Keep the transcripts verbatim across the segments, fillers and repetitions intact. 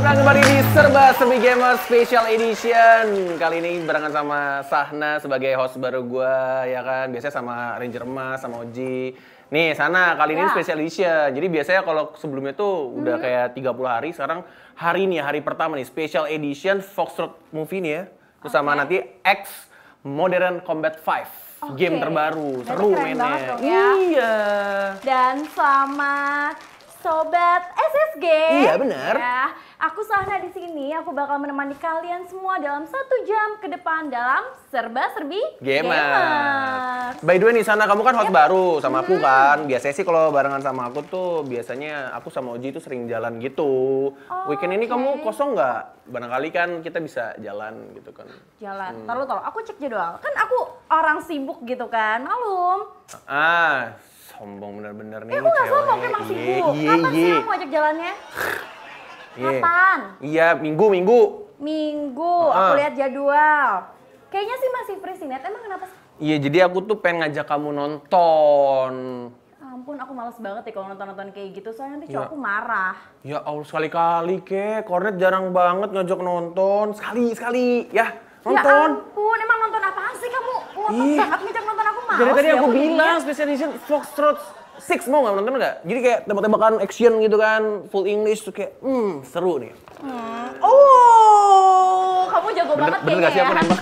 datang kembali di Serba Serbi Gamer Special Edition. Kali ini barengan sama Sahna sebagai host baru gua, ya kan. Biasanya sama Ranger Emas, sama Oji. Nih, Sana, kali ini ya. Special Edition. Jadi biasanya kalau sebelumnya tuh udah hmm. kayak tiga puluh hari, sekarang hari ini, hari pertama nih, Special Edition Foxtrot Movie nih ya. Terus okay. sama nanti X Modern Combat lima. Okay. Game terbaru, berarti seru mainnya. Dong, ya. Iya. Dan sama Sobat S S G. Iya benar. Ya, aku Sahna di sini. Aku bakal menemani kalian semua dalam satu jam ke depan dalam Serba Serbi Gamer. Gamer. By the way nih Sana, kamu kan host yep. baru sama aku hmm. kan. Biasanya sih kalau barengan sama aku tuh biasanya aku sama Oji tuh sering jalan gitu. Oh, Weekend ini okay. kamu kosong nggak? Barangkali kan kita bisa jalan gitu kan. Jalan. Hmm. Taruh taruh. Aku cek jadwal. Kan aku orang sibuk gitu kan. Malum. Ah. Sombong bener-bener nih. Eh, aku gak sombong, emang sibuk. Iye, Kapan iye. sih kamu ajak jalannya? Iye. Kapan? Iya, minggu, minggu. Minggu, uh. aku lihat jadwal. Kayaknya sih masih free sih, Net. Emang kenapa sih? Iya, jadi aku tuh pengen ngajak kamu nonton. Ampun, aku males banget ya kalau nonton-nonton kayak gitu. Soalnya nanti cowokku marah. Ya Allah, sekali-kali, Ke. Kornet jarang banget ngajak nonton. Sekali-sekali, ya. Nonton. Ya ampun, emang nonton apaan sih kamu? Ngotot banget ngajak nonton aku, males. Jadi tadi ya, aku aku bilang Special Edition Foxtrot enam, mau nggak nonton nggak? Jadi kayak tembak-tembakan action gitu kan, full English tuh kayak, hmm seru nih. Hmm. Oh, kamu jago bener, banget bener kayaknya sih ya. aku nembak.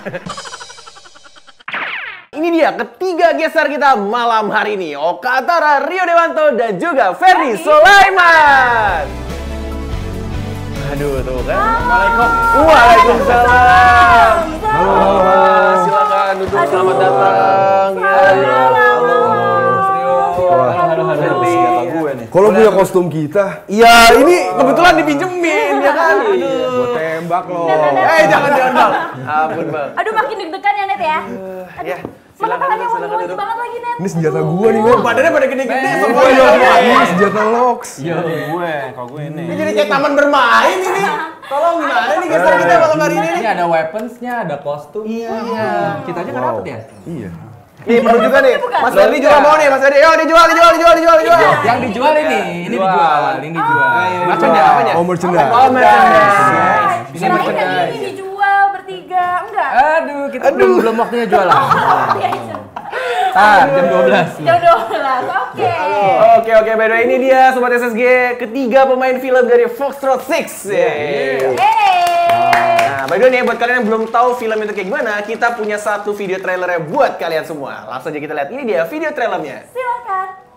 Ini dia ketiga geser kita malam hari ini, Oka Antara, Rio Dewanto, dan juga Ferry Sulaiman. Aduh tuh kan, Assalamualaikum. Waalaikumsalam. Halo, silakan duduk, selamat datang. Ya, halo. Halo, halo, senjata gue nih. Kalau punya kostum kita? Iya, ini kebetulan dipinjemin, ya kan? Aduh, gue tembak loh. Eh, jangan, jangan, Bang. Ampun, Bang. Aduh, makin deg-degan ya, Net ya? Ya, silakan, silakan duduk. Banget lagi, Net. Ini senjata gue nih, Bang. Badannya pada gede-gede semua. Ini senjata Lox. Iya, gue. Kalau gue ini. Ini jadi kayak taman bermain ini. Tolong gimana nih geser kita malam hari ini? Ini ada weapons-nya, ada kostum. Iya. Kita aja nggak dapet ya? Iya. Nih, perlu juga nih. Mas Ferry juga mau nih, Mas Ferry. Yo, dijual, dijual, dijual, dijual, dijual. Yang dijual ini, ini dijual, ini dijual. Merchandise apanya? Oh, merchandise. Oh, merchandise. Ini Kirain yang merchandise. ini dijual bertiga, enggak? Aduh, kita belum belum waktunya jualan. Ah, jam dua belas. Jam dua belas, oke. Oke, oke, by the way, ini dia Sobat S S G, ketiga pemain film dari Foxtrot enam. Hey. Nah, by the way nih, buat kalian yang belum tahu film itu kayak gimana, kita punya satu video trailernya buat kalian semua. Langsung aja kita lihat, ini dia video trailernya. Silakan.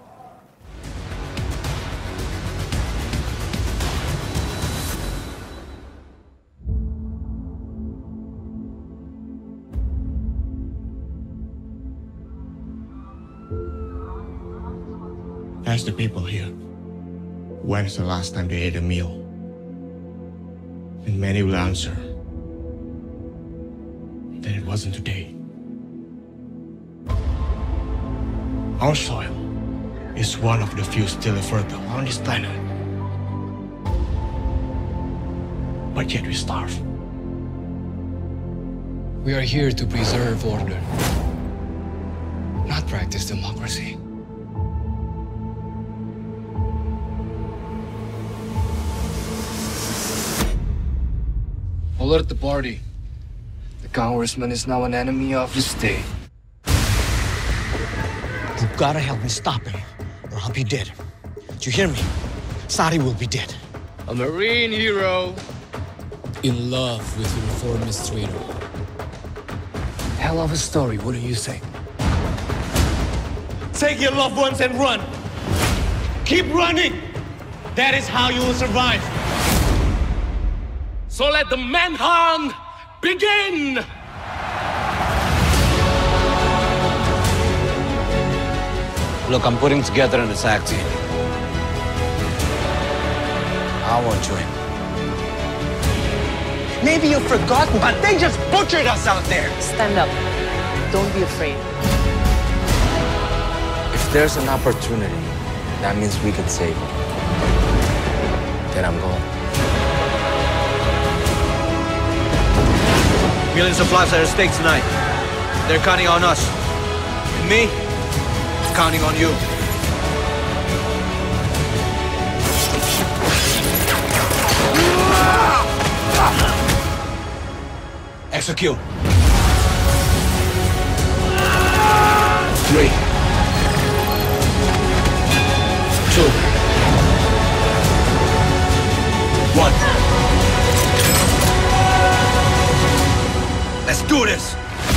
Ask the people here, when's the last time they ate a meal? And many will answer that it wasn't today. Our soil is one of the few still fertile on this planet. But yet we starve. We are here to preserve order, not practice democracy. Alert the party. The congressman is now an enemy of the state. You gotta help me stop him, or I'll be dead. Do you hear me? Sari will be dead. A Marine hero in love with a reformist traitor. Hell of a story, wouldn't you say? Take your loved ones and run. Keep running. That is how you will survive. So let the manhunt begin! Look, I'm putting together an attack team. I won't join. Maybe you've forgotten, but they just butchered us out there! Stand up. Don't be afraid. If there's an opportunity, that means we can save it. Then I'm going. Millions of lives are at stake tonight. They're counting on us. And me, counting on you. Execute. Three. Two. One. Let's do this!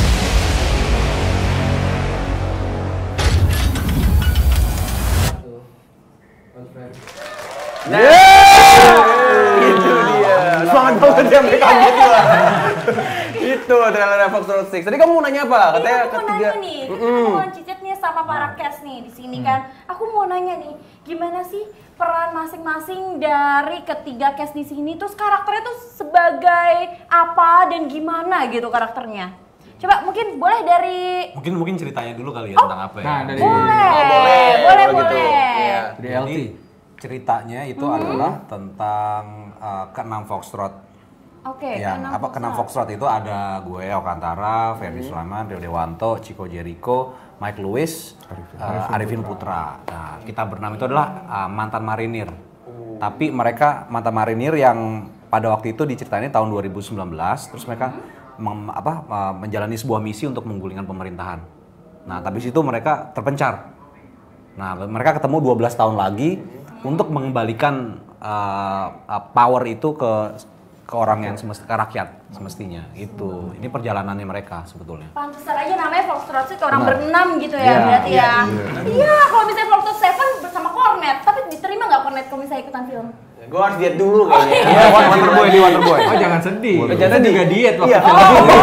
Itu dia. Semangat banget ya mereka gitu lah. Itu trailer Fox Road Six. Tadi kamu mau nanya apa? Katanya aku mau ketiga. nanya nih, kita ketemu Cicit nih sama para cast nih di sini kan. Aku mau nanya nih, gimana sih peran masing-masing dari ketiga cast di sini? Terus karakternya tuh sebagai apa dan gimana gitu karakternya? Coba mungkin boleh dari Mungkin mungkin ceritanya dulu kali ya Oh. tentang apa ya. Nah, dari boleh, Oh, boleh, boleh, kalau gitu. boleh. Iya. dari L T. Jadi ceritanya itu adalah tentang uh, keenam Foxtrot. Oke, yang keenam apa keenam Foxtrot. Foxtrot itu ada gue Okantara, Ferdi Sulaiman, Rio Dewanto, Chico Jericho, Mike Lewis, uh, Arifin Putra. Nah, kita berenam itu adalah uh, mantan marinir. Tapi mereka mantan marinir yang pada waktu itu diceritain tahun dua ribu sembilan belas, terus mereka mem, apa, uh, menjalani sebuah misi untuk menggulingkan pemerintahan. Nah, tapi situ mereka terpencar. Nah, mereka ketemu dua belas tahun lagi untuk mengembalikan uh, uh, power itu ke ke orang yang semest, ke rakyat semestinya. Itu. Ini perjalanannya mereka sebetulnya. Pantesan aja namanya Foxtrot sih orang Benar. berenam gitu ya Iya, berarti iya, ya. Iya, kalau misalnya Foxtrot Seven bersama Cornet, tapi diterima nggak Cornet kalau misalnya ikutan film? Gue harus diet dulu kayaknya. Iya, Wonderboy di Wonderboy. Oh jangan sedih. Jangan Kita sedih. juga diet waktu Iya. film.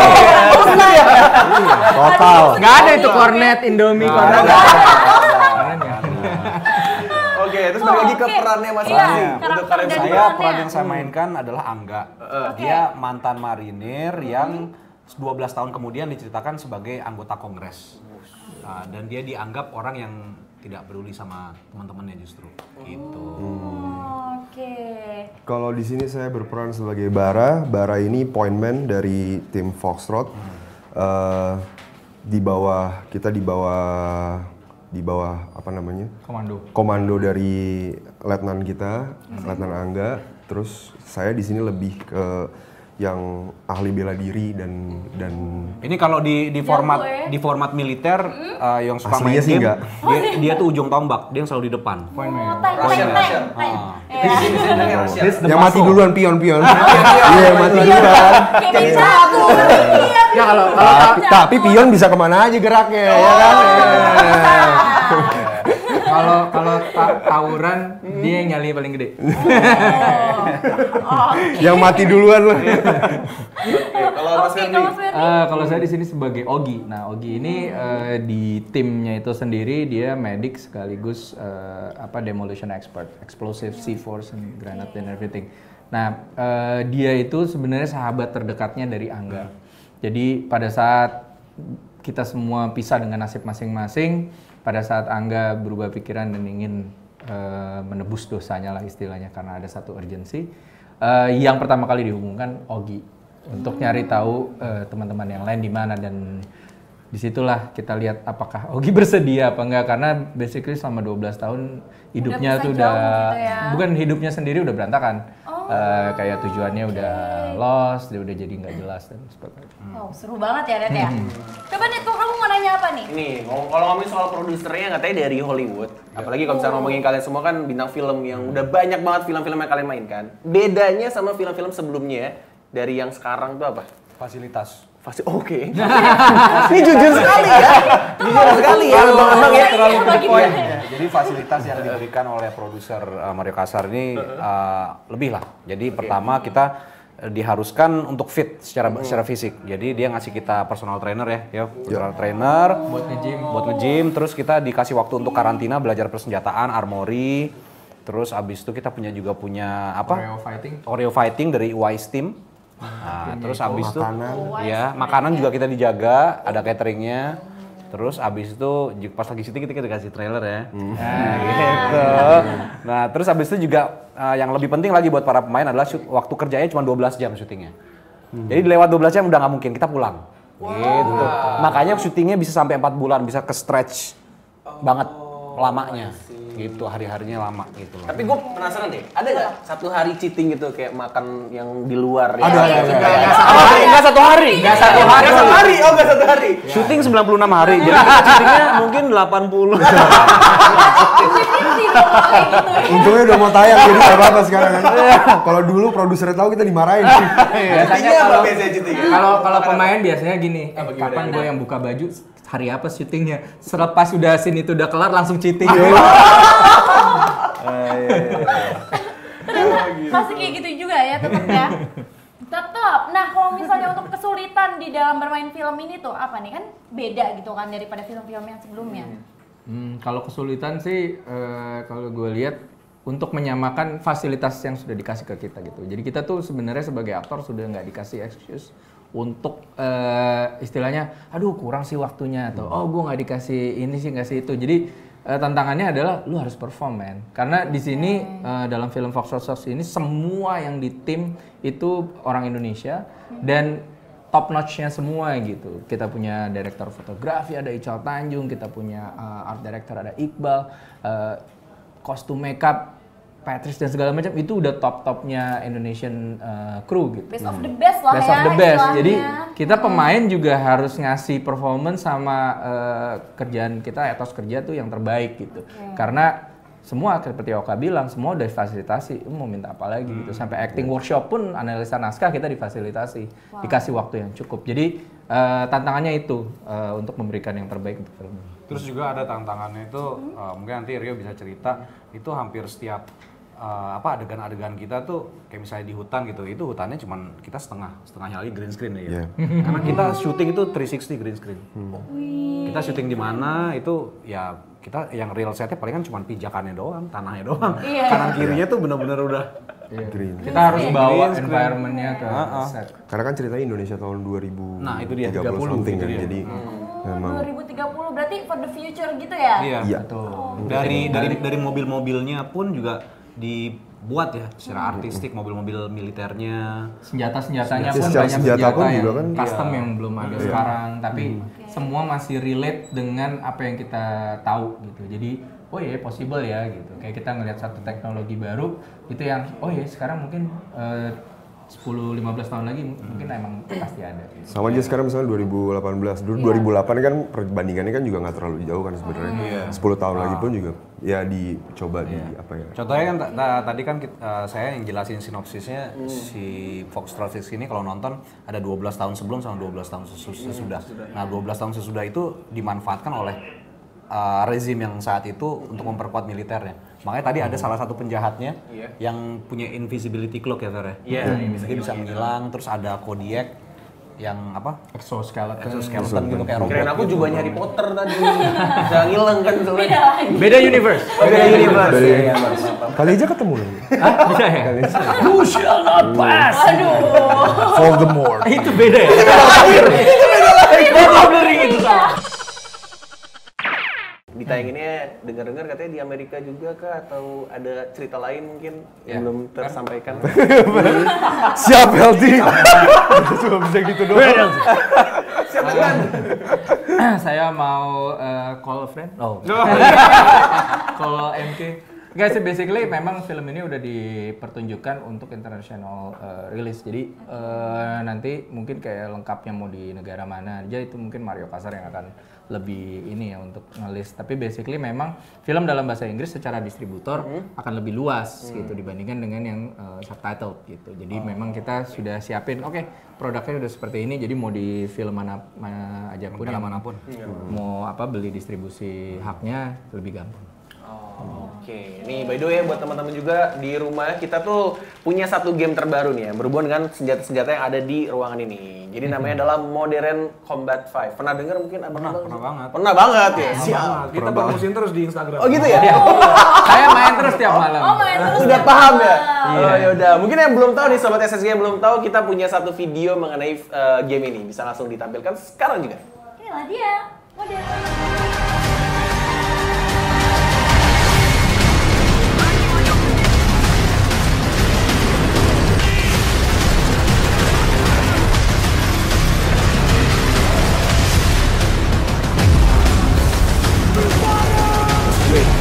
Total. Nggak ada itu Cornet, Indomie, Cornet. Oke, terus balik lagi ke Oke. perannya Iya, masing-masing. Untuk karakter kalian dan saya. Saya perannya. peran yang saya mainkan adalah Angga. Dia mantan marinir yang dua belas tahun kemudian diceritakan sebagai anggota Kongres. Nah, dan dia dianggap orang yang tidak peduli sama teman-temannya justru. Gitu. Oke. Kalau di sini saya berperan sebagai Bara. Bara ini pointman dari tim Foxtrot. Eh, di bawah kita di bawah di bawah apa namanya? Komando. Komando dari letnan kita, Letnan Angga. Terus saya di sini lebih ke yang ahli bela diri dan dan Ini kalau di di format gue. di format militer uh, yang suka Aslinya main sih game, enggak. dia, dia tuh ujung tombak, dia yang selalu di depan. Oh, tank, tank, Russian, tank, Russian. tank. Ah. Iya. yang mati duluan pion-pion. Iya, yang mati duluan. Kayak main catur. Iya, Ya kalau Tapi, tapi pion bisa kemana aja geraknya, ya kan? kalau kalau ta- tawuran dia yang nyali paling gede. Yang mati duluan lah. Kalau Mas Oke, Ferdi. kalau Mas Ferdi. Eh, kalau saya di sini sebagai Ogi. Nah, Ogi ini eh, di timnya itu sendiri dia medic sekaligus eh, apa demolition expert, explosive C Force and granate and everything. Nah, eh, dia itu sebenarnya sahabat terdekatnya dari Angga. Jadi pada saat kita semua pisah dengan nasib masing-masing, pada saat Angga berubah pikiran dan ingin eh, menebus dosanya lah istilahnya karena ada satu urgensi, eh, yang pertama kali dihubungkan Ogi untuk nyari tahu eh, teman-teman yang lain di mana, dan disitulah kita lihat apakah Ogi bersedia apa enggak, karena basically selama dua belas tahun hidupnya pisah tuh jauh udah gitu ya. bukan hidupnya sendiri udah berantakan. Eh, kayak tujuannya udah lost, dia udah jadi nggak jelas dan seperti itu. Oh, seru banget ya, Net ya. Coba Net, kok kamu mau nanya apa nih? Ini ngom- kalau ngomongin soal produsernya katanya dari Hollywood. Apalagi kalau misalnya ngomongin kalian semua kan bintang film yang udah banyak banget film-film yang kalian mainkan. Bedanya sama film-film sebelumnya dari yang sekarang tuh apa? Fasilitas. Pasti oke. Ini jujur sekali ya. Jujur sekali ya, abang-abang ya. Terlalu to the point. Jadi fasilitas yang diberikan oleh produser uh, Mario Kasar ini uh, lebih lah. Jadi pertama kita uh, diharuskan untuk fit secara secara fisik. Jadi dia ngasih kita personal trainer ya, ya personal trainer Buat nge-gym. buat nge-gym. Terus kita dikasih waktu untuk karantina, belajar persenjataan, armory. Terus abis itu kita punya juga punya apa? Oreo fighting. Oreo fighting dari Wise Team. Nah, terus abis itu makanan. ya makanan juga kita dijaga, ada cateringnya. Terus abis itu ju- pas lagi syuting kita dikasih trailer ya. Nah, gitu. Nah, terus abis itu juga uh, yang lebih penting lagi buat para pemain adalah shoot, waktu kerjanya cuma dua belas jam syutingnya. Jadi lewat dua belas jam udah nggak mungkin, kita pulang. Gitu. Makanya syutingnya bisa sampai empat bulan, bisa ke stretch banget. lamanya. Gitu, hari-harinya lama gitu loh. Tapi gue penasaran deh, ada nggak satu hari cheating gitu kayak makan yang di luar ya? Ada, ada, ada. Enggak satu hari. Enggak satu hari. Enggak satu hari. Oh, enggak satu hari. Syuting sembilan puluh enam hari. Jadi kita syutingnya mungkin delapan puluh. Untungnya udah mau tayang jadi nggak apa-apa sekarang kan. Kalau dulu produsernya tahu kita dimarahin. Biasanya kalau kalau kalau pemain biasanya gini, eh, gimana, kapan gimana? gue yang buka baju, hari apa syutingnya? Selepas sudah scene itu udah kelar langsung cheating. Masih kayak gitu juga ya tetap ya. Tetap. Nah, kalau misalnya untuk kesulitan di dalam bermain film ini tuh apa nih? Kan beda gitu kan daripada film-film yang sebelumnya. Hmm, kalau kesulitan sih, eh, kalau gue lihat untuk menyamakan fasilitas yang sudah dikasih ke kita gitu. Jadi kita tuh sebenarnya sebagai aktor sudah nggak dikasih excuse untuk eh, istilahnya, aduh kurang sih waktunya atau oh gue nggak dikasih ini sih nggak sih itu. Jadi eh, tantangannya adalah lu harus perform man. Karena di sini eh, dalam film Fox Road ini semua yang di tim itu orang Indonesia dan top notch-nya semua gitu. Kita punya direktur fotografi ada Ical Tanjung, kita punya uh, art director ada Iqbal, uh, kostum makeup Patrice dan segala macam itu udah top-topnya Indonesian uh, crew gitu. Best of the best lah Best ya. of the best. istilahnya. Jadi kita pemain juga harus ngasih performance sama uh, kerjaan kita, etos kerja tuh yang terbaik gitu. Okay. Karena semua seperti Oka bilang, semua udah difasilitasi, mau minta apa lagi gitu. Sampai acting workshop pun analisa naskah kita difasilitasi, wow. Dikasih waktu yang cukup. Jadi uh, tantangannya itu uh, untuk memberikan yang terbaik untuk film ini. Terus juga ada tantangannya itu, uh, mungkin nanti Rio bisa cerita, itu hampir setiap uh, apa adegan-adegan kita tuh kayak misalnya di hutan gitu, itu hutannya cuman kita setengah, setengahnya lagi green screen ya. Yeah. Karena kita syuting itu tiga sixty green screen. Hmm. Kita syuting di mana itu ya kita yang real setnya paling kan cuma pijakannya doang, tanahnya doang. Yeah. Kanan kirinya tuh benar-benar udah yeah. green. Kita harus bawa environment-nya ke uh-uh. set. Karena kan ceritanya Indonesia tahun dua ribu nah, itu dia, tiga puluh something kan, jadi Oh, memang dua ribu tiga puluh berarti for the future gitu ya? Iya, iya. Betul. Dari dari dari mobil-mobilnya pun juga dibuat ya secara artistik, mobil-mobil militernya. Senjata-senjatanya pun Secara banyak senjata pun yang juga kan custom iya. yang belum ada Iya. sekarang, tapi Okay. semua masih relate dengan apa yang kita tahu gitu. Jadi oh iya possible ya gitu. Kayak kita ngelihat satu teknologi baru itu yang oh iya sekarang mungkin uh, sepuluh lima belas tahun lagi mungkin emang pasti ada. Gitu. sama aja sekarang misalnya dua ribu delapan belas, dulu dua ribu delapan kan perbandingannya kan juga nggak terlalu jauh kan sebenarnya. sepuluh tahun lagi pun juga ya dicoba di apa ya. Contohnya kan ta- ta- tadi kan kita, uh, saya yang jelasin sinopsisnya si Foxtrot Six ini kalau nonton ada dua belas tahun sebelum sama dua belas tahun sesu- sesudah. Nah, dua belas tahun sesudah itu dimanfaatkan oleh uh, rezim yang saat itu untuk memperkuat militernya. Makanya tadi ada salah satu penjahatnya Iya. yang punya invisibility cloak ya, Fer ya. Iya, Dia bisa menghilang, terus ada Kodiak yang apa? Exoskeleton. Exoskeleton gitu kayak robot. Kirain aku gitu. juga Harry Potter tadi. Bisa ngilang kan soalnya. Beda universe. Beda universe. Dari- Iya, maaf, maaf. Kali aja ketemu lagi. Hah? Bisa ya? You shall not pass. Aduh. Voldemort. Itu beda ya? Ditayanginnya dengar-dengar katanya di Amerika juga kah atau ada cerita lain mungkin yang belum tersampaikan. Siap Heldi. Cuma bisa gitu doang. Saya mau uh, call a friend. Oh. Call M K. Guys, basically memang film ini udah dipertunjukkan untuk international uh, release. Jadi uh, nanti mungkin kayak lengkapnya mau di negara mana aja itu mungkin Mario Kasar yang akan lebih ini ya untuk ngelis. Tapi basically memang film dalam bahasa Inggris secara distributor hmm. akan lebih luas hmm. gitu dibandingkan dengan yang uh, subtitled gitu. Jadi oh. memang kita sudah siapin, oke okay, produknya udah seperti ini. Jadi mau di film mana, mana aja pun, yang manapun, hmm. mau apa beli distribusi haknya lebih gampang. Oh, oke, okay. Nih by the way buat teman-teman juga di rumah kita tuh punya satu game terbaru nih ya berhubungan dengan senjata-senjata yang ada di ruangan ini. Jadi namanya adalah Modern Combat lima. Pernah dengar mungkin abang? Pernah, pernah banget. Pernah banget ya. Pernah Siap. banget. Kita promosiin terus di Instagram. Oh gitu ya? Saya main terus tiap malam. Oh, main terus. Udah paham ya? Iya. Oh yaudah, mungkin yang belum tahu nih Sobat S S G yang belum tahu kita punya satu video mengenai uh, game ini. Bisa langsung ditampilkan sekarang juga. Inilah dia. Modern. With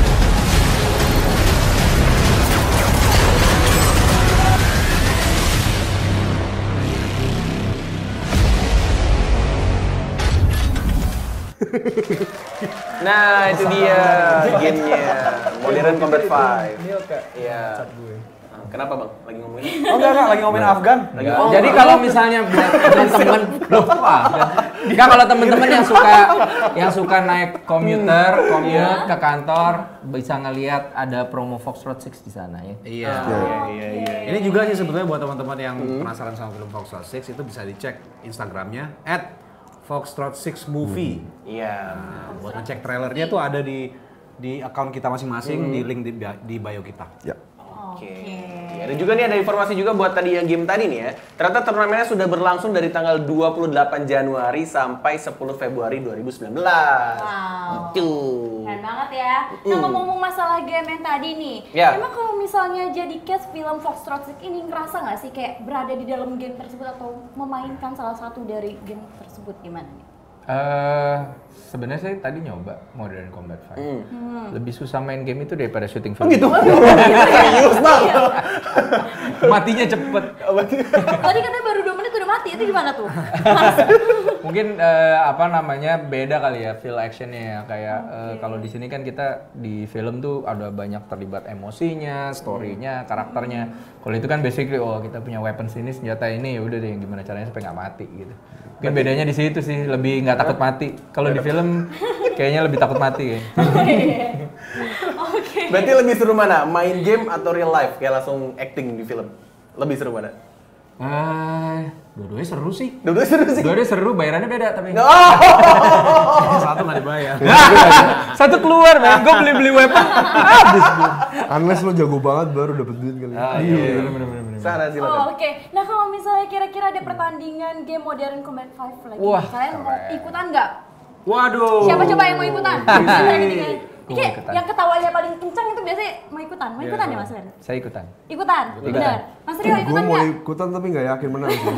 Nah, itu dia gamenya. Modern Combat five. Iya. Kenapa bang? Lagi ngomongin? Oh enggak, enggak, lagi ngomongin Afgan. Lagi Oh, jadi kalau misalnya buat teman-teman, loh, wah, enggak kalau teman-teman yang suka yang suka naik komuter, commute ke kantor bisa ngelihat ada promo Foxtrot six di sana ya. Iya. iya, iya. Ini juga sih sebetulnya buat teman-teman yang penasaran sama film Foxtrot six itu bisa dicek Instagramnya at Foxtrot six movie. Iya. Nah, buat ngecek trailernya tuh ada di di akun kita masing-masing di link di, bi- di bio kita. Ya. Oke. Ada juga nih ada informasi juga buat tadi yang game tadi nih ya. Ternyata turnamennya sudah berlangsung dari tanggal dua puluh delapan Januari sampai sepuluh Februari dua ribu sembilan belas. Wow. Itu. Keren banget ya. Nah ngomong-ngomong masalah game yang tadi nih, Ya. emang kalau misalnya jadi cast film Foxtrot Six ini ngerasa nggak sih kayak berada di dalam game tersebut atau memainkan salah satu dari game tersebut gimana nih? Eh, sebenarnya saya tadi nyoba Modern Combat five. Hmm. Lebih susah main game itu daripada shooting Oh film. gitu? Serius bang? Matinya cepet. Tadi katanya baru dua menit udah mati, itu gimana tuh? Mungkin eh, apa namanya beda kali ya feel actionnya ya kayak eh, kalau di sini kan kita di film tuh ada banyak terlibat emosinya, storynya, karakternya. Kalau itu kan basically oh kita punya weapons ini senjata ini ya udah deh gimana caranya supaya nggak mati gitu. Mungkin bedanya di situ sih lebih nggak takut mati. Kalau di film kayaknya lebih takut mati kayaknya. Oke. Berarti lebih seru mana? Main game atau real life? Kayak langsung acting di film? Lebih seru mana? Ah, dua-duanya seru sih. Dua-duanya seru sih? Dua-duanya seru, bayarannya beda tapi. Satu nggak dibayar. Satu keluar, men. Gue beli-beli weapon. Habis gue. Unless lo jago banget baru dapet duit kali. Ah, Iya, bener-bener. Sana silakan. Oh, Oke, nah kalau misalnya kira-kira ada pertandingan game Modern Combat five lagi, Wah, kalian mau ikutan nggak? Waduh. Siapa coba yang mau ikutan? Bisa gitu kan? Gua Kayak mau ikutan. yang ketawanya paling kencang itu biasanya mau ikutan. Mau ikutan ya Mas Ren? Saya ikutan. Ikutan? Benar. Mas Rio Gue ikutan mau nggak? ikutan tapi nggak yakin menang sih.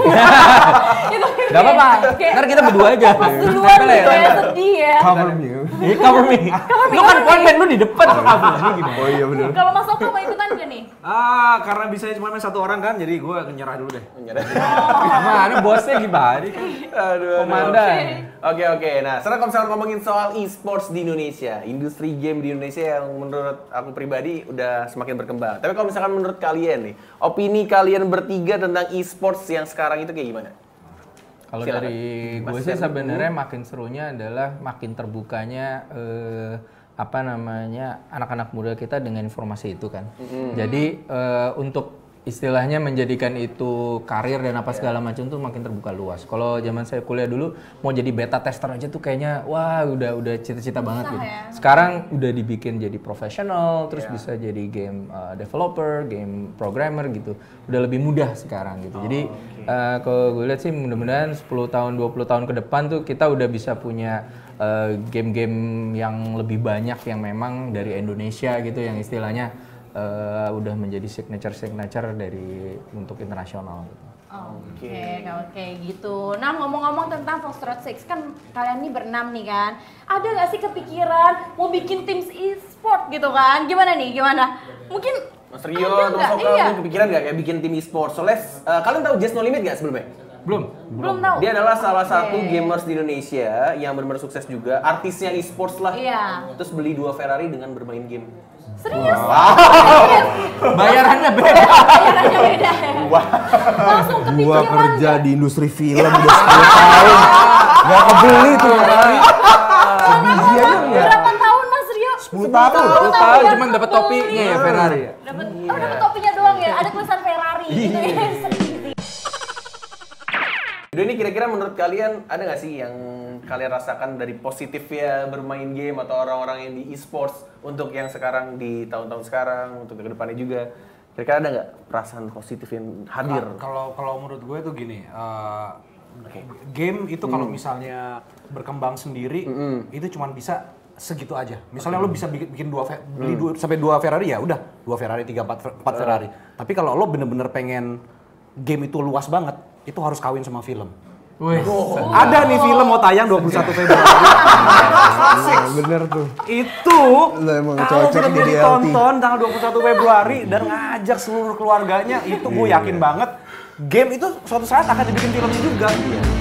Gak apa-apa. Ntar kita berdua aja. Pas duluan Nempel ya, gitu ya, nempel. sedih ya. Cover me. Eh, cover me. Lu kan point man, lu di depan kok cover me gimana? Oh iya bener. Kalau Mas Oko mau ikutan nggak nih? Ah, karena bisa cuma main satu orang kan, jadi gue nyerah dulu deh. Gimana bosnya gimana? Aduh, Komandan. Oke oke, nah sekarang kalau misalnya ngomongin soal e-sports di Indonesia, industri game di Indonesia yang menurut aku pribadi udah semakin berkembang. Tapi kalau misalkan menurut kalian nih, opini kalian bertiga tentang e-sports yang sekarang itu kayak gimana? Kalau Silakan. dari gue Mas sih Ren. sebenarnya makin serunya adalah makin terbukanya eh, apa namanya anak-anak muda kita dengan informasi itu kan. Jadi eh, untuk istilahnya menjadikan itu karir dan apa segala macam tuh makin terbuka luas. Kalau zaman saya kuliah dulu mau jadi beta tester aja tuh kayaknya wah udah udah cita-cita banget gitu. ya. Sekarang udah dibikin jadi profesional, terus bisa jadi game uh, developer, game programmer gitu. Udah lebih mudah sekarang gitu. Jadi uh, kalau gue lihat sih mudah-mudahan sepuluh tahun, dua puluh tahun ke depan tuh kita udah bisa punya uh, game-game yang lebih banyak yang memang dari Indonesia gitu yang istilahnya uh, udah menjadi signature-signature dari untuk internasional gitu. Oke, kalau kayak gitu. Nah, ngomong-ngomong tentang Foxtrot Six, kan kalian ini berenam nih kan. Ada nggak sih kepikiran mau bikin tim e-sport gitu kan? Gimana nih, gimana? Mungkin Mas Rio, ada terus nggak? Oka, Iya. mungkin kepikiran nggak kayak bikin tim e-sports? Soalnya uh, kalian tahu Just No Limit nggak sebelumnya? Belum. Belum tahu. Dia adalah salah Oke. satu gamers di Indonesia yang benar-benar sukses juga, artisnya e-sports lah. Iya. Terus beli dua Ferrari dengan bermain game. Serius? Bayarannya beda. Bayarannya beda ya? Langsung Gua kepikiran kerja nggak? di industri film udah sepuluh tahun. Gak kebeli tuh Ferrari. Sebiji aja enggak. Berapa tahun Mas Rio? sepuluh tahun. Lu tahu udah cuman dapat topinya ya Ferrari ya. Dapat oh, dapat topinya doang ya? Ada tulisan Ferrari gitu ya. Sedih sih. Udah ini kira-kira menurut kalian ada nggak sih yang kalian rasakan dari positifnya bermain game atau orang-orang yang di e-sports untuk yang sekarang di tahun-tahun sekarang untuk ke depannya juga? Kira-kira ada nggak perasaan positif yang hadir? Kalau kalau menurut gue tuh gini, uh, game itu kalau misalnya berkembang sendiri itu cuma bisa segitu aja. Misalnya lo bisa bikin, bikin dua fe- beli dua, sampai dua Ferrari ya udah dua Ferrari, tiga empat empat Ferrari. Tapi kalau lo bener-bener pengen game itu luas banget, itu harus kawin sama film. Wih. Ada nih film mau tayang dua puluh satu Februari. Nah, bener tuh. Itu Lo emang kalau cocok filmnya jadi L T. ditonton tanggal dua puluh satu Februari dan ngajak seluruh keluarganya, itu gue yakin banget game itu suatu saat akan dibikin filmnya juga.